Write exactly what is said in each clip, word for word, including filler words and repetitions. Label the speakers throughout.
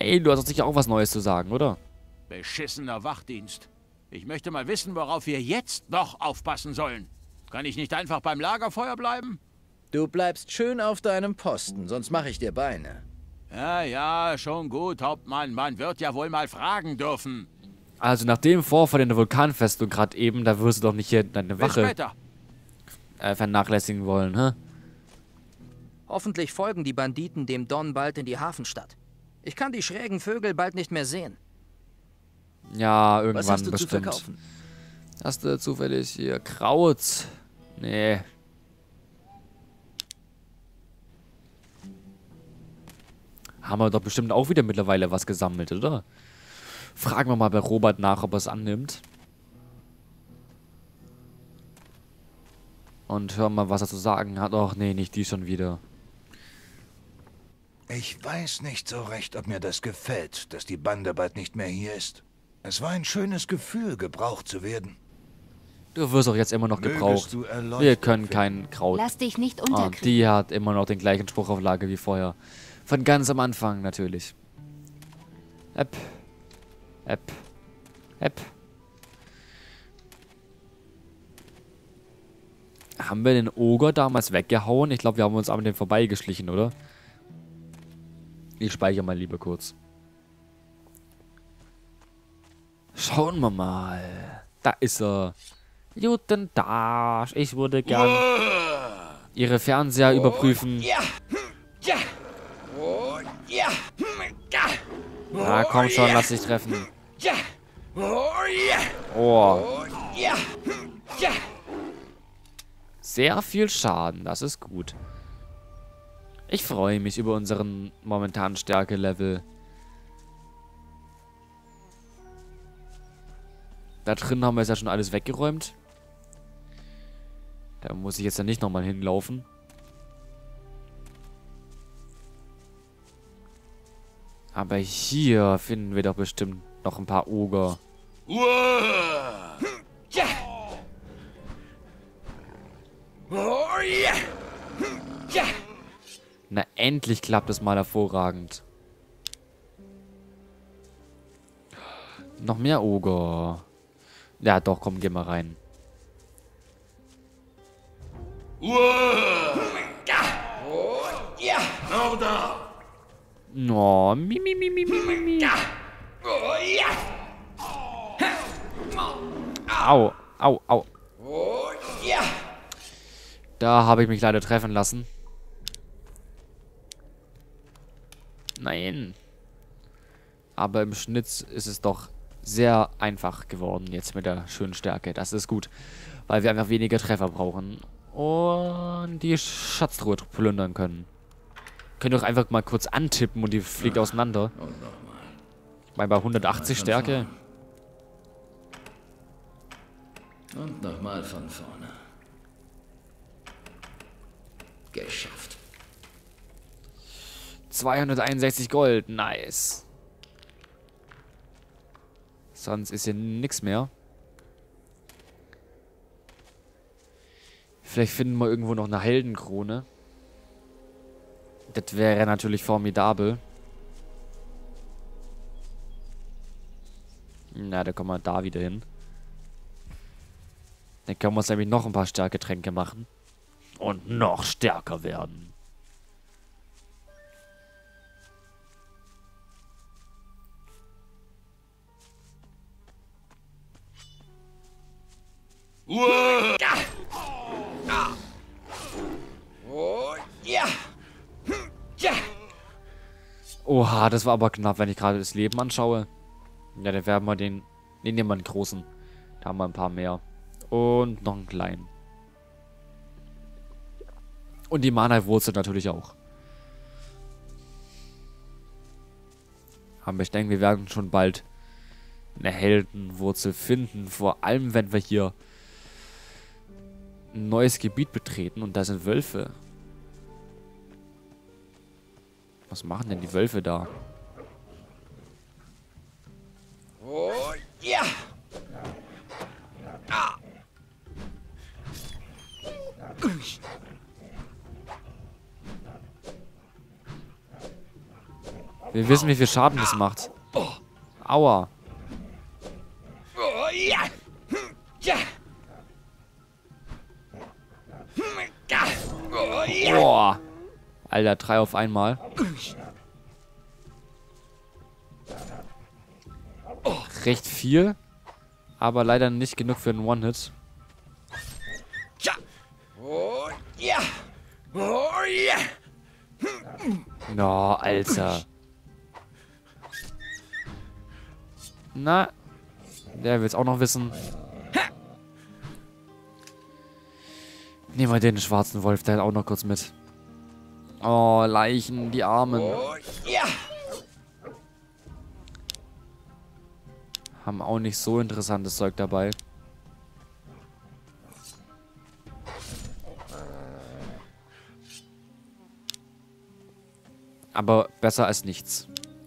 Speaker 1: Ey, du hast doch sicher auch was Neues zu sagen, oder?
Speaker 2: Beschissener Wachdienst. Ich möchte mal wissen, worauf wir jetzt noch aufpassen sollen. Kann ich nicht einfach beim Lagerfeuer bleiben?
Speaker 3: Du bleibst schön auf deinem Posten, sonst mache ich dir Beine.
Speaker 2: Ja, ja, schon gut, Hauptmann. Man wird ja wohl mal fragen dürfen.
Speaker 1: Also nach dem Vorfall in der Vulkanfestung gerade eben, da wirst du doch nicht hier deine
Speaker 2: Bis
Speaker 1: Wache
Speaker 2: später.
Speaker 1: äh, vernachlässigen wollen, hä?
Speaker 4: Hoffentlich folgen die Banditen dem Don bald in die Hafenstadt. Ich kann die schrägen Vögel bald nicht mehr sehen.
Speaker 1: Ja,
Speaker 3: Was
Speaker 1: irgendwann
Speaker 3: hast du
Speaker 1: bestimmt.
Speaker 3: zu verkaufen?
Speaker 1: Hast du zufällig hier Kraut? Nee. Haben wir doch bestimmt auch wieder mittlerweile was gesammelt, oder? Fragen wir mal bei Robert nach, ob er es annimmt. Und hören mal, was er zu sagen hat. Och, nee, nicht die schon wieder.
Speaker 5: Ich weiß nicht so recht, ob mir das gefällt, dass die Bande bald nicht mehr hier ist. Es war ein schönes Gefühl, gebraucht zu werden.
Speaker 1: Du wirst auch jetzt immer noch
Speaker 5: Mögest
Speaker 1: gebraucht.
Speaker 5: du erleuchtet
Speaker 1: Wir können
Speaker 5: werden.
Speaker 1: kein Kraut.
Speaker 6: Lass dich nicht
Speaker 1: Und
Speaker 6: unterkriegen.
Speaker 1: die hat immer noch den gleichen Spruch auf Lage wie vorher. Von ganz am Anfang natürlich. App. App. App. Haben wir den Oger damals weggehauen? Ich glaube, wir haben uns an dem vorbeigeschlichen, oder? Ich speichere mal lieber kurz. Schauen wir mal. Da ist er. Guten Tag. Ich würde gern Ihre Fernseher überprüfen. Na komm schon, lass dich treffen. Oh. Sehr viel Schaden, das ist gut. Ich freue mich über unseren momentanen Stärke-Level. Da drin haben wir es ja schon alles weggeräumt. Da muss ich jetzt ja nicht nochmal hinlaufen. Aber hier finden wir doch bestimmt noch ein paar Oger. Na, endlich klappt es mal hervorragend. Noch mehr Oger. Ja, doch, komm, geh mal rein. No, mi, mi, mi, mi, mi, mi, mi. Au, au, au. Da habe ich mich leider treffen lassen. Nein. Aber im Schnitt ist es doch sehr einfach geworden jetzt mit der schönen Stärke. Das ist gut, weil wir einfach weniger Treffer brauchen und die Schatztruhe plündern können. Können doch einfach mal kurz antippen und die fliegt ja auseinander.
Speaker 3: Und nochmal.
Speaker 1: Ich meine, bei hundertachtzig
Speaker 3: Von
Speaker 1: Stärke.
Speaker 3: vorn. Und nochmal von vorne. Geschafft.
Speaker 1: zweihunderteinundsechzig Gold. Nice. Sonst ist hier nichts mehr. Vielleicht finden wir irgendwo noch eine Heldenkrone. Das wäre natürlich formidabel. Na, da kommen wir da wieder hin. Dann können wir uns nämlich noch ein paar Stärketränke machen. Und noch stärker werden. Oha, das war aber knapp, wenn ich gerade das Leben anschaue. Ja, dann werden wir den... Den nehmen wir einen großen. Da haben wir ein paar mehr. Und noch einen kleinen. Und die Mana-Wurzel natürlich auch. Aber ich denke, wir werden schon bald eine Heldenwurzel finden. Vor allem, wenn wir hier ein neues Gebiet betreten. Und da sind Wölfe. Was machen denn die Wölfe da?
Speaker 4: Oh, ja! Ah.
Speaker 1: Wir wissen, wie viel Schaden das macht. Aua. Boah. Alter, drei auf einmal. Recht viel. Aber leider nicht genug für einen One-Hit. No, Alter. Na, der will es auch noch wissen. Nehmen wir den schwarzen Wolf, der hat auch noch kurz mit. Oh, Leichen, die Armen. Haben auch nicht so interessantes Zeug dabei. Aber besser als nichts.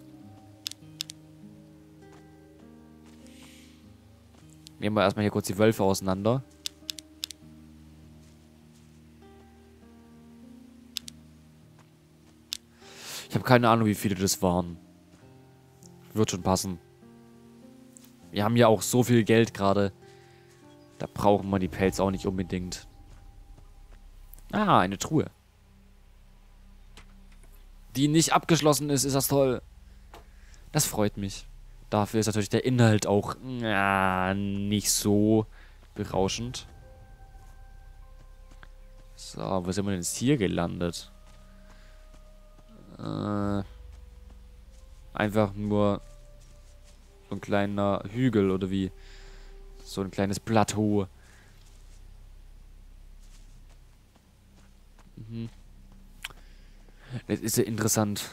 Speaker 1: Nehmen wir erstmal hier kurz die Wölfe auseinander. Ich habe keine Ahnung, wie viele das waren. Wird schon passen. Wir haben ja auch so viel Geld gerade. Da brauchen wir die Pelz auch nicht unbedingt. Ah, eine Truhe. Die nicht abgeschlossen ist, ist das toll. Das freut mich. Dafür ist natürlich der Inhalt auch ja, nicht so berauschend. So, wo sind wir denn jetzt hier gelandet? Äh, einfach nur so ein kleiner Hügel oder wie? So ein kleines Plateau. Mhm. Das ist ja interessant.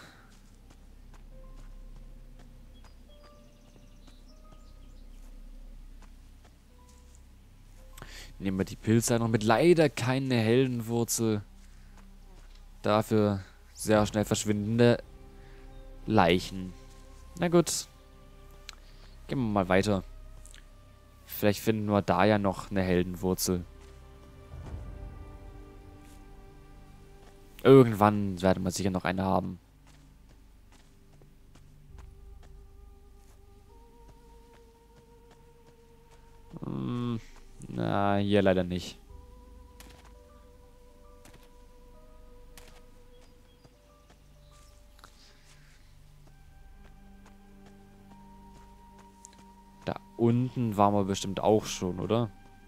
Speaker 1: Nehmen wir die Pilze noch mit. Leider keine Heldenwurzel. Dafür sehr schnell verschwindende Leichen. Na gut. Gehen wir mal weiter. Vielleicht finden wir da ja noch eine Heldenwurzel. Irgendwann werden wir sicher noch eine haben. Hm, na, hier leider nicht. Da unten waren wir bestimmt auch schon, oder?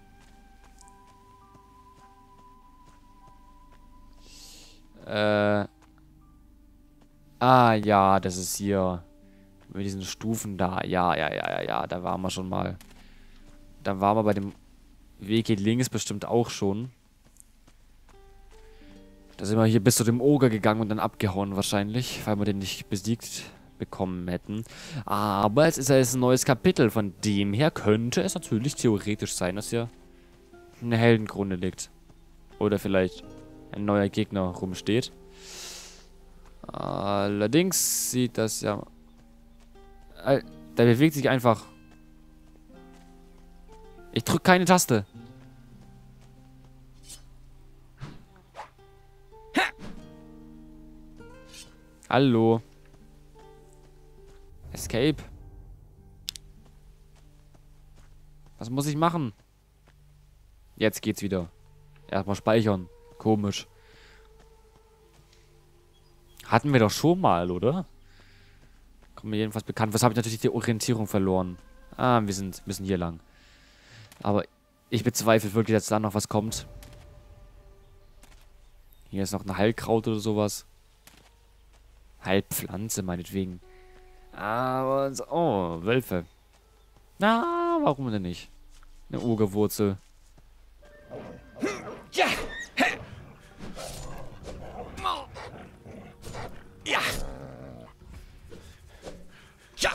Speaker 1: Äh. Ah, ja, das ist hier. Mit diesen Stufen da. Ja, ja, ja, ja, ja. Da waren wir schon mal. Da waren wir bei dem Weg hier links bestimmt auch schon. Da sind wir hier bis zu dem Oger gegangen und dann abgehauen wahrscheinlich, weil wir den nicht besiegt bekommen hätten. Aber es ist ja jetzt ein neues Kapitel. Von dem her könnte es natürlich theoretisch sein, dass hier eine Heldenkrone liegt. Oder vielleicht ein neuer Gegner rumsteht. Allerdings sieht das ja... Der bewegt sich einfach. Ich drücke keine Taste. Hallo. Escape. Was muss ich machen? Jetzt geht's wieder. Erstmal speichern. Komisch. Hatten wir doch schon mal, oder? Kommt mir jedenfalls bekannt. Was habe ich natürlich die Orientierung verloren? Ah, wir sind müssen hier lang. Aber ich bezweifle wirklich, dass da noch was kommt. Hier ist noch ein Heilkraut oder sowas. Heilpflanze meinetwegen. Aber, so, oh, Wölfe. Na, warum denn nicht? Eine Urgewurzel.
Speaker 2: Ja! Ja! Ja!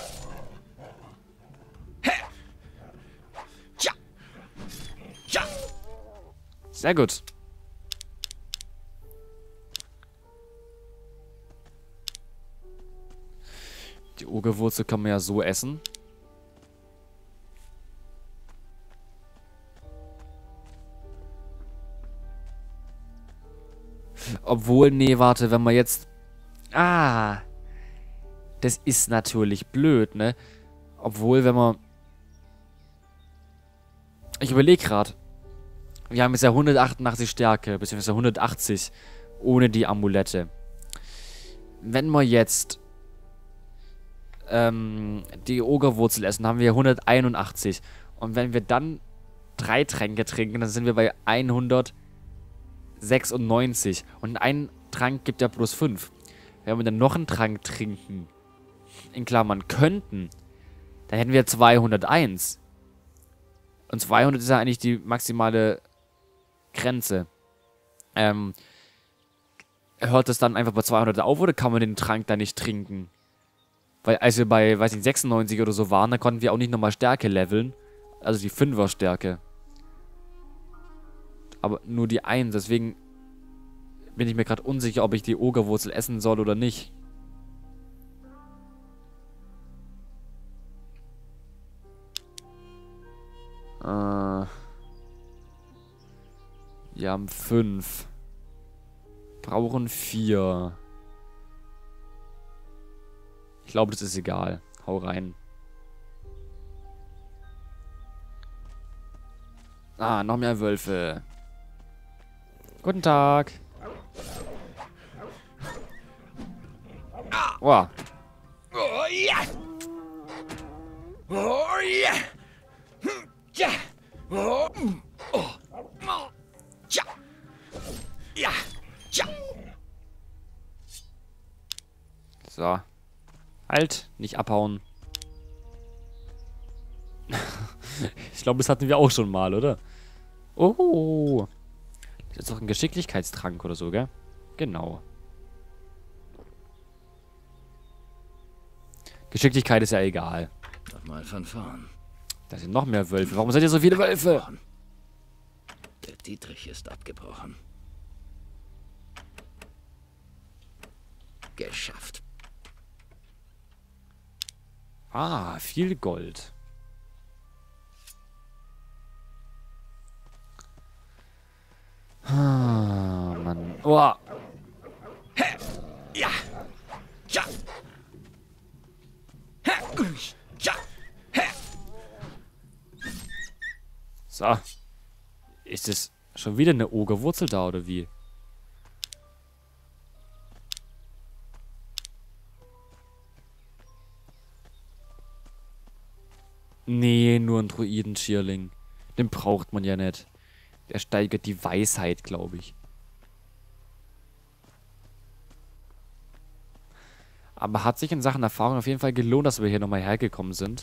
Speaker 2: Ja! Ja!
Speaker 1: Sehr gut. Die Urgewurzel kann man ja so essen. Obwohl, nee, warte, wenn man jetzt... Ah! Das ist natürlich blöd, ne? Obwohl, wenn man... Ich überlege gerade. Wir haben jetzt ja hundertachtundachtzig Stärke, beziehungsweise hundertachtzig ohne die Amulette. Wenn wir jetzt ähm, die Ogerwurzel essen, haben wir hunderteinundachtzig. Und wenn wir dann drei Tränke trinken, dann sind wir bei hundertsechsundneunzig. Und ein Trank gibt ja plus fünf. Wenn wir dann noch einen Trank trinken, in Klammern könnten, dann hätten wir zweihunderteins. Und zweihundert ist ja eigentlich die maximale Grenze. Ähm, hört es dann einfach bei zweihundert auf oder kann man den Trank dann nicht trinken? Weil als wir bei, weiß nicht, sechsundneunzig oder so waren, da konnten wir auch nicht nochmal Stärke leveln. Also die fünfer Stärke. Aber nur die eins, deswegen bin ich mir gerade unsicher, ob ich die Ogerwurzel essen soll oder nicht. Äh... Wir haben fünf. Brauchen vier. Ich glaube, das ist egal. Hau rein. Ah, noch mehr Wölfe. Guten Tag. Wow.
Speaker 3: Oh ja! Oh ja! Hm, ja! Oh, mm, oh, oh, ja! Ja! Ja!
Speaker 1: So. Halt, nicht abhauen. Ich glaube, das hatten wir auch schon mal, oder? Oh. Das ist doch ein Geschicklichkeitstrank oder so, gell? Genau. Geschicklichkeit ist ja egal.
Speaker 3: Nochmal von vorn.
Speaker 1: Da sind noch mehr Wölfe. Warum seid ihr so viele Wölfe?
Speaker 3: Der Dietrich ist abgebrochen. Geschafft.
Speaker 1: Ah, viel Gold. Ah, Mann. Oh.
Speaker 3: Ja! Ja! Ja!
Speaker 1: So. Ist es schon wieder eine Ogerwurzel da, oder wie? Nee, nur ein Druiden-Schierling. Den braucht man ja nicht. Der steigert die Weisheit, glaube ich. Aber hat sich in Sachen Erfahrung auf jeden Fall gelohnt, dass wir hier nochmal hergekommen sind.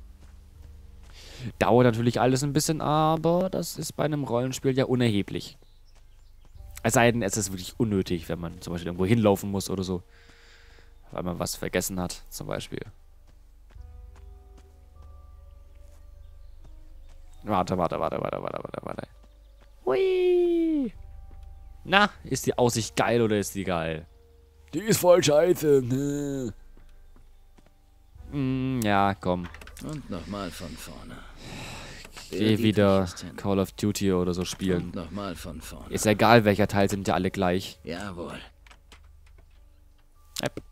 Speaker 1: Dauert natürlich alles ein bisschen, aber das ist bei einem Rollenspiel ja unerheblich. Es sei denn, es ist wirklich unnötig, wenn man zum Beispiel irgendwo hinlaufen muss oder so. Weil man was vergessen hat, zum Beispiel. Warte, warte, warte, warte, warte, warte, warte. Hui! Na, ist die Aussicht geil oder ist die geil? Die ist voll scheiße. Mm, ja, komm.
Speaker 3: Und nochmal von vorne.
Speaker 1: Geh wieder Call of Duty oder so spielen.
Speaker 3: Und nochmal von vorne.
Speaker 1: Ist egal, welcher Teil, sind ja alle gleich.
Speaker 3: Jawohl.
Speaker 1: Yep.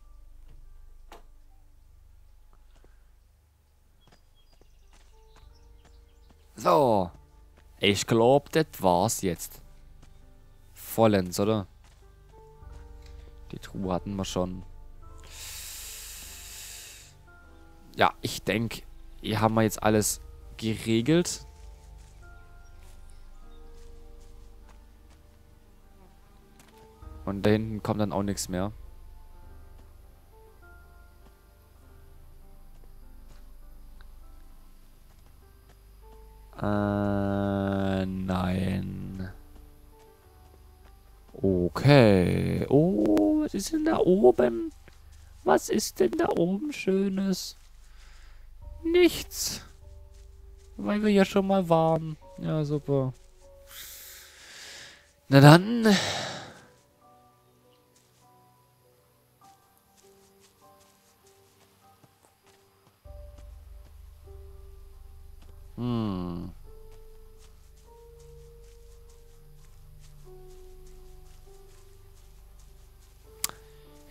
Speaker 1: So. Ich glaube, das war's jetzt. Vollends, oder? Die Truhe hatten wir schon. Ja, ich denke, hier haben wir jetzt alles geregelt. Und da hinten kommt dann auch nichts mehr. Äh, nein. Okay. Oh, was ist denn da oben? Was ist denn da oben Schönes? Nichts. Weil wir ja schon mal waren. Ja, super. Na dann. Hm.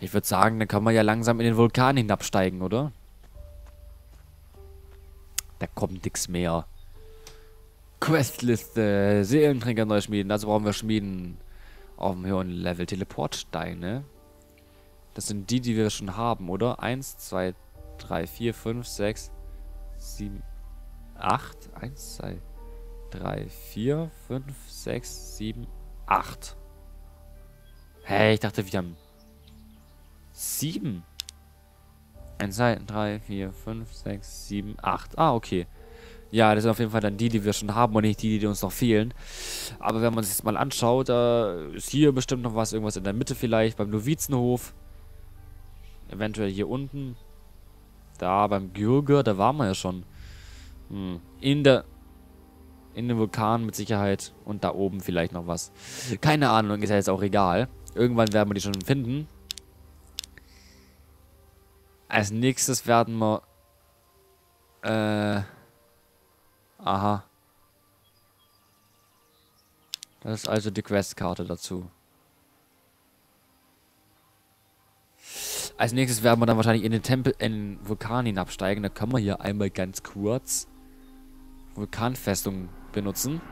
Speaker 1: Ich würde sagen, dann kann man ja langsam in den Vulkan hinabsteigen, oder? Da kommt nichts mehr. Questliste. Seelentrinker neu schmieden. Also brauchen wir Schmieden auf dem höheren Level. Teleportsteine. Das sind die, die wir schon haben, oder? Eins, zwei, drei, vier, fünf, sechs, sieben, acht. Eins, zwei, drei, vier, fünf, sechs, sieben, acht. Hey, ich dachte, wir haben sieben. eins, zwei, drei, vier, fünf, sechs, sieben, acht. Ah, okay. Ja, das sind auf jeden Fall dann die, die wir schon haben und nicht die, die uns noch fehlen. Aber wenn man sich das mal anschaut, da ist hier bestimmt noch was, irgendwas in der Mitte vielleicht, beim Novizenhof. Eventuell hier unten. Da, beim Gürger, da waren wir ja schon. Hm. In der... In dem Vulkan mit Sicherheit. Und da oben vielleicht noch was. Keine Ahnung, ist ja jetzt auch egal. Irgendwann werden wir die schon finden. Als nächstes werden wir... Äh... Aha. Das ist also die Questkarte dazu. Als nächstes werden wir dann wahrscheinlich in den Tempel, in den Vulkan hinabsteigen. Da können wir hier einmal ganz kurz Vulkanfestung benutzen.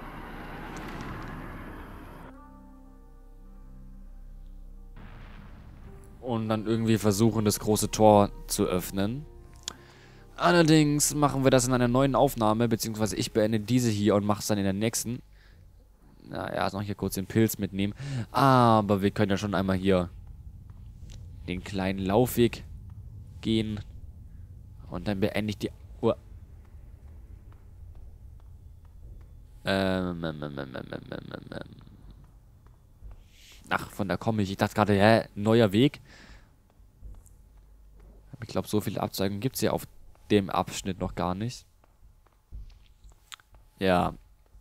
Speaker 1: Und dann irgendwie versuchen, das große Tor zu öffnen. Allerdings machen wir das in einer neuen Aufnahme, beziehungsweise ich beende diese hier und mache es dann in der nächsten. Na ja, noch hier kurz den Pilz mitnehmen. Aber wir können ja schon einmal hier den kleinen Laufweg gehen. Und dann beende ich die... Uh. Ähm, ähm, ähm, ähm, ähm, ähm, ähm. Ach, von da komme ich. Ich dachte gerade, hä, neuer Weg. Aber ich glaube, so viele Abzweigungen gibt es ja auf dem Abschnitt noch gar nicht. Ja.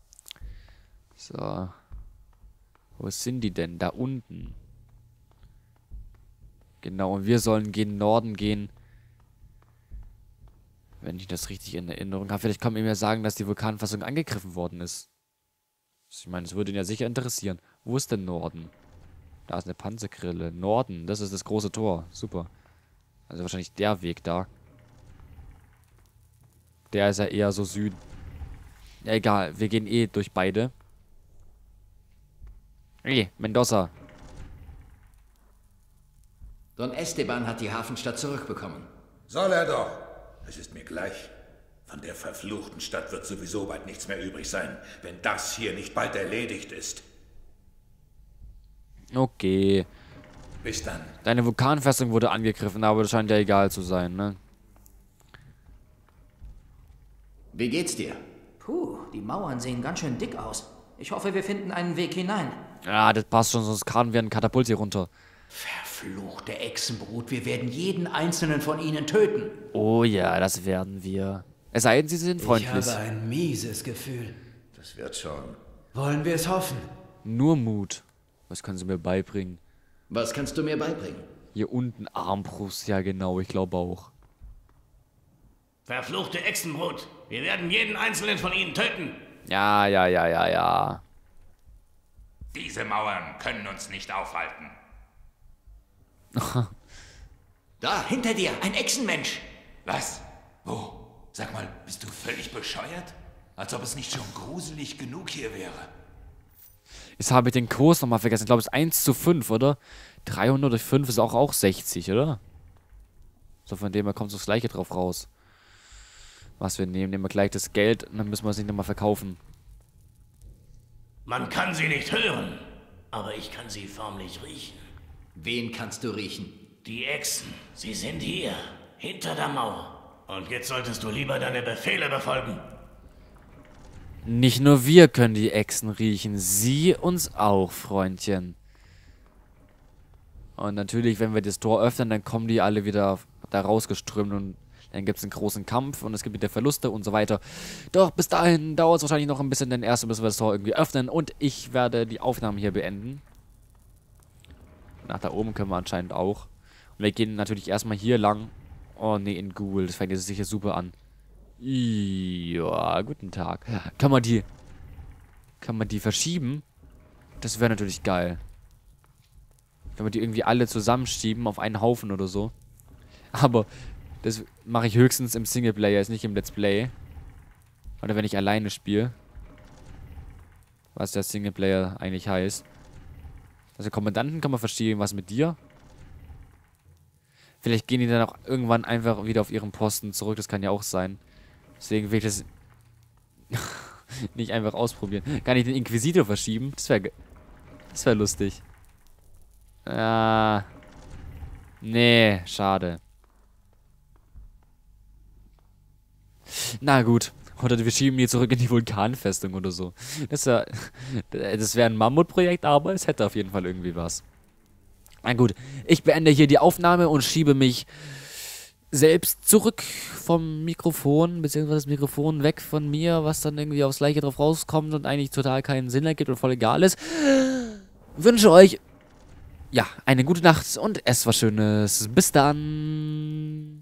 Speaker 1: So. Wo sind die denn? Da unten. Genau, und wir sollen gen Norden gehen. Wenn ich das richtig in Erinnerung habe. Vielleicht kann man mir sagen, dass die Vulkanfassung angegriffen worden ist. Ich meine, es würde ihn ja sicher interessieren. Wo ist denn Norden? Da ist eine Panzergrille. Norden, das ist das große Tor. Super. Also wahrscheinlich der Weg da. Der ist ja eher so Süden. Ja, egal. Wir gehen eh durch beide. Hey, Mendoza.
Speaker 6: Don Esteban hat die Hafenstadt zurückbekommen.
Speaker 5: Soll er doch. Es ist mir gleich. Von der verfluchten Stadt wird sowieso bald nichts mehr übrig sein, wenn das hier nicht bald erledigt ist.
Speaker 1: Okay.
Speaker 5: Bis dann.
Speaker 1: Deine Vulkanfestung wurde angegriffen, aber das scheint ja egal zu sein, ne?
Speaker 6: Wie geht's dir?
Speaker 4: Puh, die Mauern sehen ganz schön dick aus. Ich hoffe, wir finden einen Weg hinein.
Speaker 1: Ja, das passt schon, sonst karren wir einen Katapult hier runter.
Speaker 6: Verfluchte Echsenbrut, wir werden jeden einzelnen von ihnen töten.
Speaker 1: Oh ja, das werden wir. Es sei denn, sie sind freundlich.
Speaker 7: Ich habe ein mieses Gefühl.
Speaker 5: Das wird schon.
Speaker 7: Wollen wir es hoffen?
Speaker 1: Nur Mut. Was können sie mir beibringen?
Speaker 6: Was kannst du mir beibringen?
Speaker 1: Hier unten Armbrust, ja genau, ich glaube auch.
Speaker 8: Verfluchte Echsenbrut, wir werden jeden einzelnen von ihnen töten.
Speaker 1: Ja, ja, ja, ja, ja.
Speaker 9: Diese Mauern können uns nicht aufhalten.
Speaker 6: Da, hinter dir, ein Echsenmensch.
Speaker 9: Was? Wo? Sag mal, bist du völlig bescheuert? Als ob es nicht schon gruselig genug hier wäre.
Speaker 1: Jetzt habe ich den Kurs nochmal vergessen. Ich glaube, es ist eins zu fünf, oder? dreihundert durch fünf ist auch, auch sechzig, oder? So, von dem her kommt so das Gleiche drauf raus. Was wir nehmen, nehmen wir gleich das Geld und dann müssen wir es nicht nochmal verkaufen.
Speaker 8: Man kann sie nicht hören, aber ich kann sie förmlich riechen.
Speaker 6: Wen kannst du riechen?
Speaker 8: Die Echsen, sie sind hier, hinter der Mauer. Und jetzt solltest du lieber deine Befehle befolgen.
Speaker 1: Nicht nur wir können die Echsen riechen, sie uns auch, Freundchen. Und natürlich, wenn wir das Tor öffnen, dann kommen die alle wieder da rausgeströmt und dann gibt es einen großen Kampf und es gibt wieder Verluste und so weiter. Doch bis dahin dauert es wahrscheinlich noch ein bisschen, denn erst müssen wir das Tor irgendwie öffnen und ich werde die Aufnahmen hier beenden. Nach da oben können wir anscheinend auch. Und wir gehen natürlich erstmal hier lang. Oh ne, in Google, das fängt jetzt sicher super an. Ja, guten Tag. Kann man die... Kann man die verschieben? Das wäre natürlich geil. Wenn wir die irgendwie alle zusammenschieben auf einen Haufen oder so. Aber das mache ich höchstens im Singleplayer, ist nicht im Let's Play. Oder wenn ich alleine spiele. Was der Singleplayer eigentlich heißt. Also Kommandanten kann man verstehen, was mit dir? Vielleicht gehen die dann auch irgendwann einfach wieder auf ihren Posten zurück, das kann ja auch sein. Deswegen will ich das nicht einfach ausprobieren. Kann ich den Inquisitor verschieben? Das wäre das wäre lustig. Ah. Nee, schade. Na gut. Oder wir schieben die zurück in die Vulkanfestung oder so. Das, wär, das wäre ein Mammutprojekt, aber es hätte auf jeden Fall irgendwie was. Na gut, ich beende hier die Aufnahme und schiebe mich selbst zurück vom Mikrofon, beziehungsweise das Mikrofon weg von mir, was dann irgendwie aufs Gleiche drauf rauskommt und eigentlich total keinen Sinn ergibt und voll egal ist. Wünsche euch, ja, eine gute Nacht und esst was Schönes. Bis dann.